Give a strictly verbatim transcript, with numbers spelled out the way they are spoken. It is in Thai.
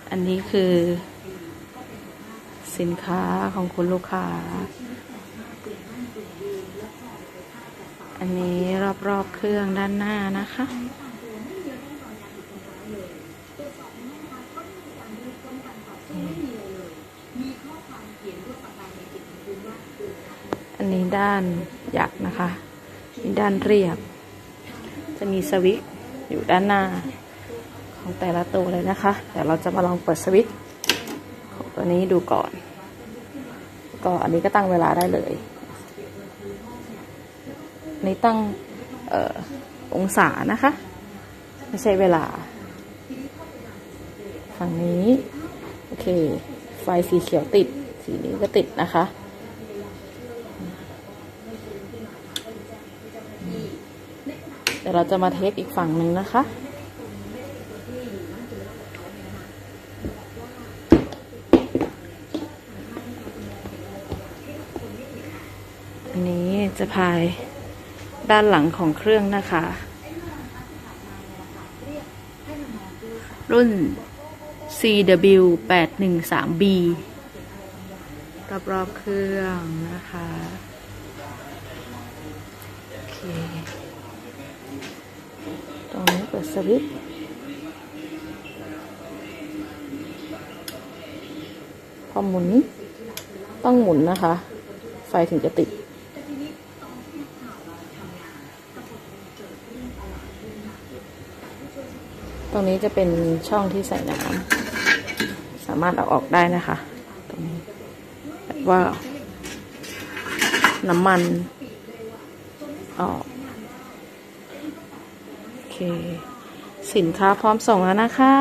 อันนี้คือสินค้าของคุณลูกค้าอันนี้รอบๆเครื่องด้านหน้านะคะอันนี้ด้านหยักนะคะนี่ด้านเรียบจะมีสวิตช์อยู่ด้านหน้าของแต่ละตัวเลยนะคะเดี๋ยวเราจะมาลองเปิดสวิตช์ของตัวนี้ดูก่อนก็อันนี้ก็ตั้งเวลาได้เลยนี่ตั้งเอ่อองศานะคะไม่ใช่เวลาฝั่งนี้โอเคไฟสีเขียวติดสีนี้ก็ติดนะคะเดี๋ยวเราจะมาเทสอีกฝั่งหนึ่งนะคะอันนี้จะพายด้านหลังของเครื่องนะคะรุ่น ซี ดับเบิลยู แปดหนึ่งสาม บี รอบๆเครื่องนะคะโอเคตรงนี้เปิดสวิตช์พอหมุนต้องหมุนนะคะไฟถึงจะติดตรงนี้จะเป็นช่องที่ใส่น้ำสามารถเอาออกได้นะคะตรงนี้แบบว่าน้ำมันออกโอเคสินค้าพร้อมส่งแล้วนะคะ